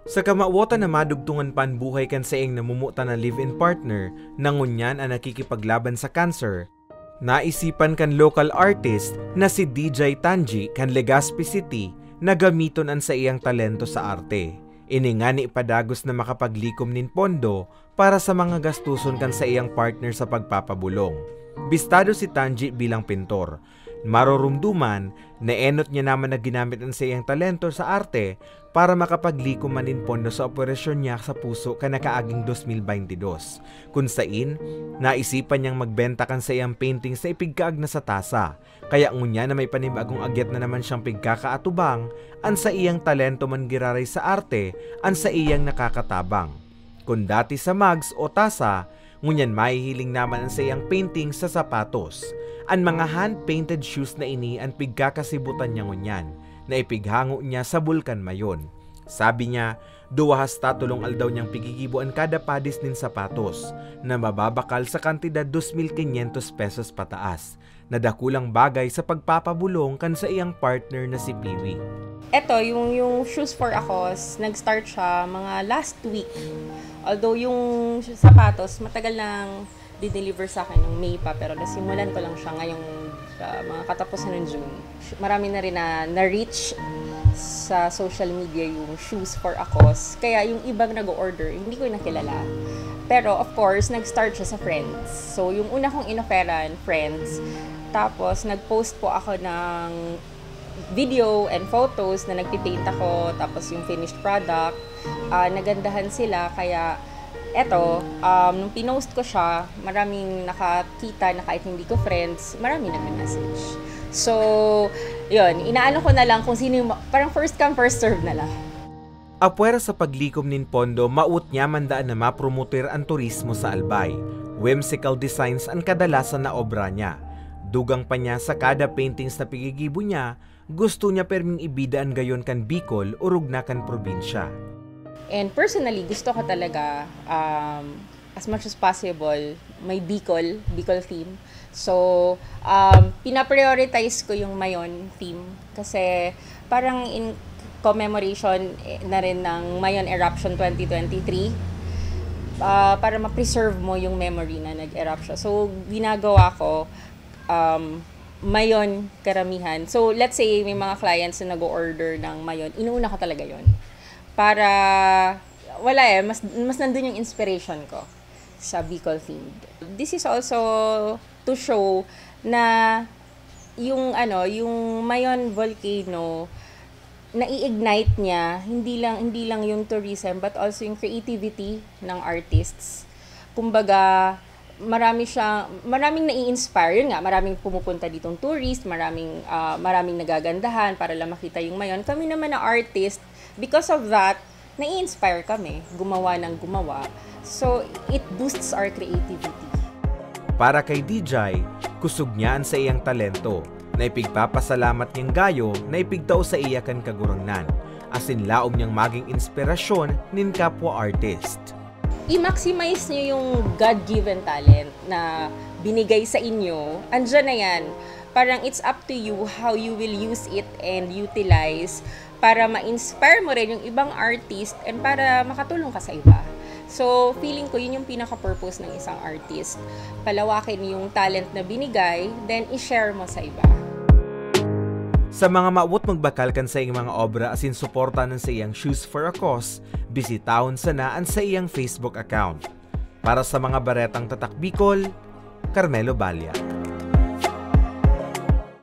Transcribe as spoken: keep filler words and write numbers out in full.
Sa kamawatan na madugtungan pan buhay kan sa iyang namumuta na live-in partner, nangunyan ang nakikipaglaban sa cancer, naisipan kan local artist na si D J Tanji kan Legazpi City na gamiton an sa iyang talento sa arte. Iningani padagos na makapaglikom nin pondo para sa mga gastuson kan sa iyang partner sa pagpapabulong. Bistado si Tanji bilang pintor. Marorumduman na enot niya naman na ginamit ang sa iyang talento sa arte para makapaglikom manin pondo sa operasyon niya sa puso kanakaaging two thousand twenty-two. Kung sain, naisipan niyang magbenta kan sa iyang painting sa ipigkaag na sa tasa. Kaya ngunya na may panibagong agyat na naman siyang pigkakaatubang, an sa iyang talento man giraray sa arte, an sa iyang nakakatabang. Kung dati sa mugs o tasa, ngunyan mahihiling naman ang sa iyang painting sa sapatos. Ang mga hand-painted shoes na ini ang pigkakasibutan niya ngunyan, na ipighango niya sa Bulkan mayon. Sabi niya, duwahas tatulong aldaw niyang pigigibuan kada padis nin sapatos, na mababakal sa kantidad two thousand five hundred pesos pataas, na dakulang bagay sa pagpapabulong kan sa iyang partner na si Piwi. Eto, yung, yung Shoes for Akos, nag-start siya mga last week. Although yung sapatos, matagal nang di-deliver sa akin ng May pa, pero nasimulan ko lang siya ngayong uh, mga katapusan ng June. Marami na rin na na-reach sa social media yung Shoes for Akos. Kaya yung ibang nag-order, hindi ko nakilala. Pero of course, nag-start siya sa friends. So yung una kong inoferan, friends. Tapos nag-post po ako ng video and photos na nagpipaint ako, tapos yung finished product. Uh, nagandahan sila, kaya eto, um, nung pinost ko siya, maraming nakakita na kahit hindi ko friends, maraming nag-message. So, yun, inaano ko na lang kung sino yung, parang first come, first serve na lang. Apwera sa paglikom nin pondo, maut niya mandaan na mapromoter ang turismo sa Albay. Whimsical designs ang kadalasan na obra niya. Dugang pa niya sa kada paintings na pigigibo niya, gusto niya perming ibidaan gayon kan Bicol o rugna kan probinsya. And personally, gusto ko talaga, um, as much as possible, may Bicol, Bicol theme. So, um, pinaprioritize ko yung Mayon theme kasi parang in commemoration na rin ng Mayon Eruption twenty twenty-three uh, para ma-preserve mo yung memory na nag-erupt siya. So, ginagawa ko, um, Mayon karamihan. So, let's say may mga clients na nag-order ng Mayon, inuuna ko talaga yon para wala eh, mas, mas nandun yung inspiration ko sa Bicol themed. This is also to show na yung ano, yung Mayon volcano, nai-ignite niya hindi lang hindi lang yung tourism but also yung creativity ng artists. Kumbaga, marami siya, maraming nai-inspire. Yun nga, maraming pumupunta ditong tourist, maraming uh, maraming nagagandahan para lang makita yung Mayon. Kami naman na artist, because of that, nai-inspire kami, gumawa ng gumawa. So, it boosts our creativity. Para kay D J, kusog niyaan sa iyang talento, na ipigpapasalamat niyang gayo na ipigtao sa iyakan kagurangnan, asin laom niyang maging inspirasyon nin kapwa artist. I-maximize niyo yung God-given talent na binigay sa inyo. Andyan na yan. Parang it's up to you how you will use it and utilize para ma-inspire mo rin yung ibang artist and para makatulong ka sa iba. So, feeling ko yun yung pinaka-purpose ng isang artist. Palawakin yung talent na binigay, then i-share mo sa iba. Sa mga maawot magbakal kan sa iyang mga obra asin suporta ng sa iyang Shoes for a Cause, bisitahon sana ang sa iyang Facebook account. Para sa mga baretang tatak Bicol, Carmelo Balya.